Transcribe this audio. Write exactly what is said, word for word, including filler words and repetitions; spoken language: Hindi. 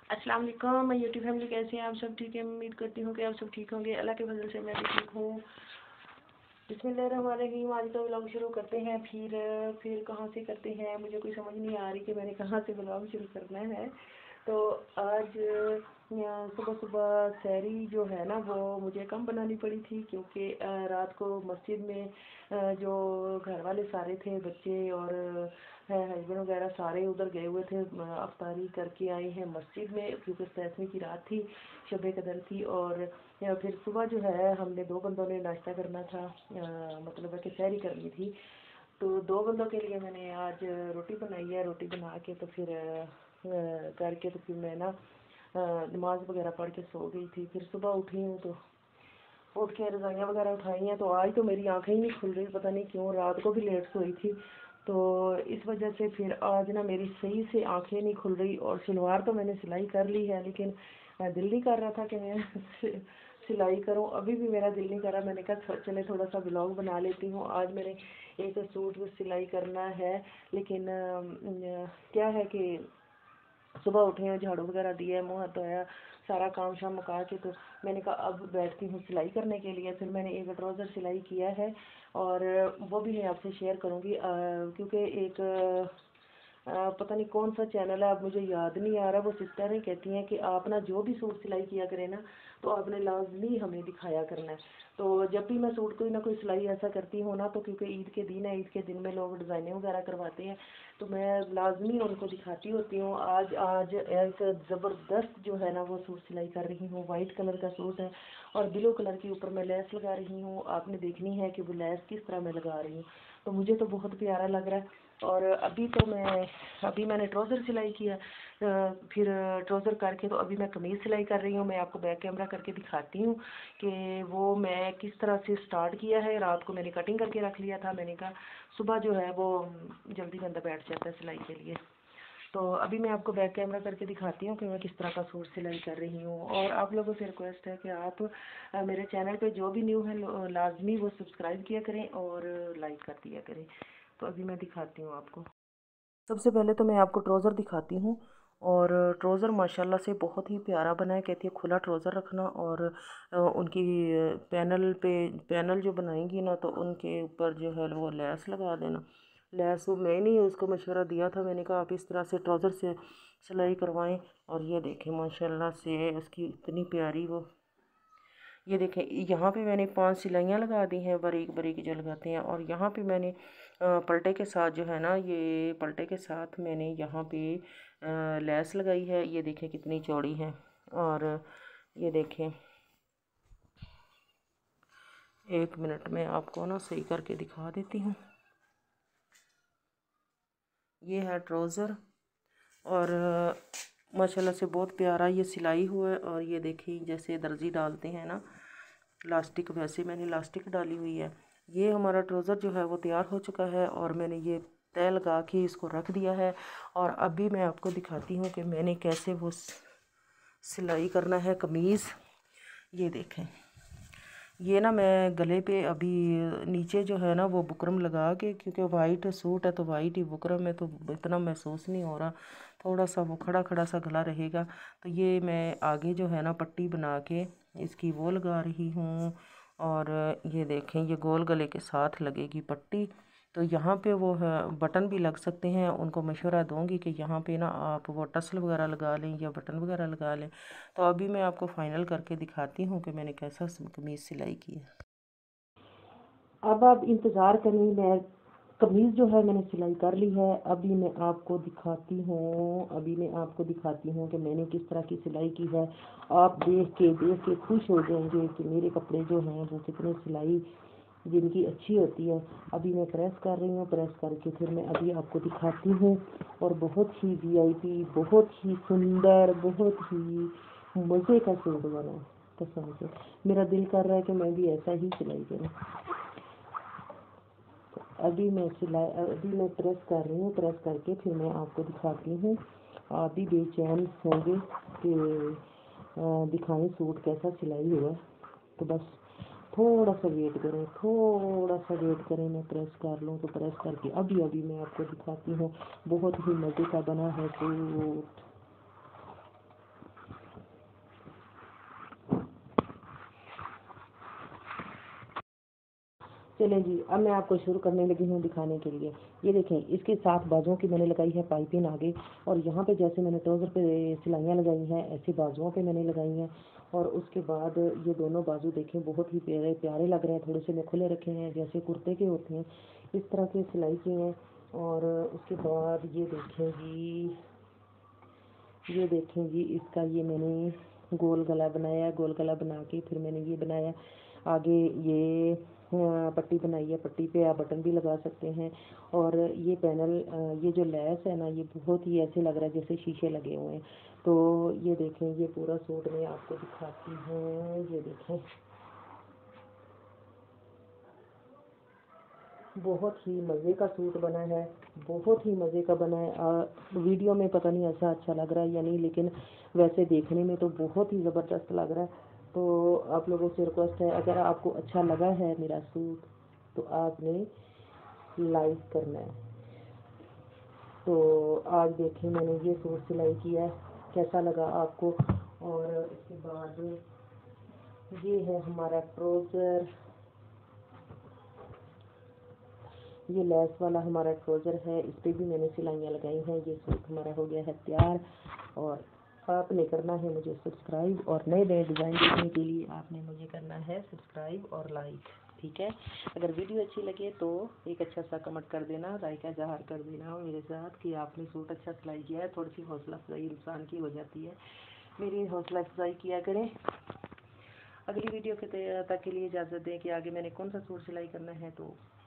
अस्सलाम वालेकुम। मैं यूट्यूब फैमिली, कैसे हैं आप सब? ठीक है, उम्मीद करती हूँ कि आप सब ठीक होंगे। अल्लाह के फजल से मैं भी ठीक हूँ। बिस्मिल्लाहिर्रहमानिर्रहीम। आज का व्लॉग शुरू करते हैं। फिर फिर कहाँ से करते हैं, मुझे कोई समझ नहीं आ रही कि मैंने कहाँ से व्लॉग शुरू करना है। तो आज सुबह सुबह सहरी जो है ना, वो मुझे कम बनानी पड़ी थी, क्योंकि रात को मस्जिद में जो घर वाले सारे थे, बच्चे और हस्बैंड वगैरह सारे उधर गए हुए थे, अफ्तारी करके आए हैं मस्जिद में, क्योंकि दसवीं की रात थी, शब कदर थी। और फिर सुबह जो है हमने दो बंदों ने नाश्ता करना था, आ, मतलब है कि सहरी करनी थी। तो दो बंदों के लिए मैंने आज रोटी बनाई है। रोटी बना के तो फिर आ, करके तो फिर मैं ना नमाज वगैरह पढ़ के सो गई थी। फिर सुबह उठी हूँ तो उठ के रजाइयाँ वगैरह उठाई हैं। तो आज तो मेरी आंखें ही नहीं खुल रही, पता नहीं क्यों, रात को भी लेट सोई थी, तो इस वजह से फिर आज ना मेरी सही से आंखें नहीं खुल रही। और सलवार तो मैंने सिलाई कर ली है, लेकिन दिल नहीं कर रहा था कि मैं सिलाई करूं। अभी भी मेरा दिल नहीं कर रहा। मैंने कहा चले थोड़ा सा ब्लॉग बना लेती हूँ। आज मैंने एक सूट सिलाई करना है, लेकिन क्या है कि सुबह उठे हैं, झाड़ू वगैरह दिया, मुँह हाथ धोया, सारा काम शाम मुका के तो मैंने कहा अब बैठती हूँ सिलाई करने के लिए। फिर मैंने एक ट्राउज़र सिलाई किया है और वो भी मैं आपसे शेयर करूँगी, क्योंकि एक आ, पता नहीं कौन सा चैनल है, अब मुझे याद नहीं आ रहा। वो सिस्टर कहती हैं कि आप ना जो भी सूट सिलाई किया करें ना, तो आपने लाजमी हमें दिखाया करना है। तो जब भी मैं सूट कोई ना कोई सिलाई ऐसा करती हूँ ना, तो क्योंकि ईद के दिन है, ईद के दिन में लोग डिज़ाइनें वगैरह करवाते हैं, तो मैं लाजमी उनको दिखाती होती हूँ। आज आज एक ज़बरदस्त जो है ना वो सूट सिलाई कर रही हूँ। वाइट कलर का सूट है और ब्लू कलर के ऊपर मैं लेस लगा रही हूँ। आपने देखनी है कि वो लेस किस तरह मैं लगा रही हूँ, तो मुझे तो बहुत प्यारा लग रहा है। और अभी तो मैं अभी मैंने ट्राउज़र सिलाई किया, फिर ट्राउज़र करके तो अभी मैं कमीज़ सिलाई कर रही हूँ। मैं आपको बैक कैमरा करके दिखाती हूँ कि वो मैं किस तरह से स्टार्ट किया है। रात को मैंने कटिंग करके रख लिया था, मैंने कहा सुबह जो है वो जल्दी बंदा बैठ जाता है सिलाई के लिए। तो अभी मैं आपको बैक कैमरा करके दिखाती हूँ कि मैं किस तरह का सूट सिलाई कर रही हूँ। और आप लोगों से रिक्वेस्ट है कि आप मेरे चैनल पे जो भी न्यू है लाजमी वो सब्सक्राइब किया करें और लाइक कर दिया करें। तो अभी मैं दिखाती हूँ आपको। सबसे पहले तो मैं आपको ट्राउज़र दिखाती हूँ। और ट्राउज़र माशाल्लाह से बहुत ही प्यारा बना है। कहती है खुला ट्राउज़र रखना, और उनकी पैनल पे पैनल जो बनाएंगी ना, तो उनके ऊपर जो है वो लेस लगा देना। लेस वो मैंने ही उसको मशवरा दिया था, मैंने कहा आप इस तरह से ट्राउज़र से सिलाई करवाएं। और ये देखें माशाल्लाह से उसकी इतनी प्यारी वो, ये देखें यहाँ पे मैंने पांच सिलाइयाँ लगा दी हैं, बारीक बारीक जो लगाते हैं। और यहाँ पे मैंने पलटे के साथ जो है ना, ये पलटे के साथ मैंने यहाँ पे लेस लगाई है। ये देखें कितनी चौड़ी है। और ये देखें, एक मिनट में आपको ना सही करके दिखा देती हूँ। ये है ट्राउज़र और माशाल्लाह से बहुत प्यारा ये सिलाई हुआ है। और ये देखिए जैसे दर्जी डालते हैं ना लास्टिक, वैसे मैंने लास्टिक डाली हुई है। ये हमारा ट्राउज़र जो है वो तैयार हो चुका है और मैंने ये तय लगा के इसको रख दिया है। और अभी मैं आपको दिखाती हूँ कि मैंने कैसे वो सिलाई करना है कमीज़। ये देखें, ये ना मैं गले पे अभी नीचे जो है ना वो बुकरम लगा के, क्योंकि वाइट सूट है तो वाइट ही बुकरम है, तो इतना महसूस नहीं हो रहा, थोड़ा सा वो खड़ा खड़ा सा गला रहेगा। तो ये मैं आगे जो है ना पट्टी बना के इसकी वो लगा रही हूँ। और ये देखें ये गोल गले के साथ लगेगी पट्टी। तो यहाँ पे वो है बटन भी लग सकते हैं, उनको मशवरा दूंगी कि यहाँ पे ना आप वो टसल वगैरह लगा लें या बटन वगैरह लगा लें। तो अभी मैं आपको फाइनल करके दिखाती हूँ कि मैंने कैसा कमीज़ सिलाई की है। अब आप इंतज़ार करें, मैं कमीज़ जो है मैंने सिलाई कर ली है। अभी मैं आपको दिखाती हूँ अभी मैं आपको दिखाती हूँ कि मैंने किस तरह की सिलाई की है। आप देख के देख के खुश हो जाएंगे कि मेरे कपड़े जो हैं वो कितने सिलाई जिनकी अच्छी होती है। अभी मैं प्रेस कर रही हूँ, प्रेस करके फिर मैं अभी आपको दिखाती हूँ। और बहुत ही वीआईपी, बहुत ही सुंदर, बहुत ही मज़े का सूट बना है। कसम से मेरा दिल कर रहा है कि मैं भी ऐसा ही सिलाई करूँ। अभी मैं सिलाई अभी मैं प्रेस कर रही हूँ, प्रेस करके फिर मैं आपको दिखाती हूँ। आप भी बेचैन होंगे कि दिखाएं सूट कैसा सिलाई हुआ। तो बस थोड़ा सा वेट करें, थोड़ा सा वेट करें, मैं प्रेस कर लूँ। तो प्रेस करके अभी अभी मैं आपको दिखाती हूँ। बहुत ही मज़े का बना है सूट। चलें जी, अब मैं आपको शुरू करने लगी हूँ दिखाने के लिए। ये देखें, इसके सात बाजुओं की मैंने लगाई है पाइपिंग आगे, और यहाँ पे जैसे मैंने ट्राउज़र पे सिलाइयाँ लगाई हैं ऐसी बाजुओं पे मैंने लगाई हैं। और उसके बाद ये दोनों बाजू देखें बहुत ही प्यारे प्यारे लग रहे हैं, थोड़े से मैं खुले रखे हैं जैसे कुर्ते के होते हैं, इस तरह के सिलाई किए हैं। और उसके बाद ये देखें जी, ये देखें जी, इसका ये मैंने गोल गला बनाया, गोल गला बना के फिर मैंने ये बनाया आगे, ये पट्टी बनाई है, पट्टी पे आप बटन भी लगा सकते हैं। और ये पैनल, ये जो लेस है ना, ये बहुत ही ऐसे लग रहा है जैसे शीशे लगे हुए हैं। तो ये देखें, ये पूरा सूट मैं आपको दिखाती हूँ। ये देखें, बहुत ही मज़े का सूट बना है, बहुत ही मज़े का बना है। आ, वीडियो में पता नहीं ऐसा अच्छा लग रहा है या नहीं, लेकिन वैसे देखने में तो बहुत ही ज़बरदस्त लग रहा है। तो आप लोगों से रिक्वेस्ट है, अगर आपको अच्छा लगा है मेरा सूट तो आपने लाइक करना है। तो आज देखें, मैंने ये सूट सिलाई किया है, कैसा लगा आपको। और उसके बाद ये है हमारा ट्राउज़र, ये लेस वाला हमारा ट्राउज़र है, इस पर भी मैंने सिलाइयाँ लगाई हैं। ये सूट हमारा हो गया है तैयार। और आपने करना है मुझे सब्सक्राइब, और नए नए डिज़ाइन देखने के लिए आपने मुझे करना है सब्सक्राइब और लाइक, ठीक है। अगर वीडियो अच्छी लगे तो एक अच्छा सा कमेंट कर देना, राय का इज़हार कर देना मेरे साथ कि आपने सूट अच्छा सिलाई किया है। थोड़ी सी हौसला अफजाई इंसान की हो जाती है, मेरी हौसला अफजाई किया करें। अगली वीडियो के तक के लिए इजाज़त दें कि आगे मैंने कौन सा सूट सिलाई करना है। तो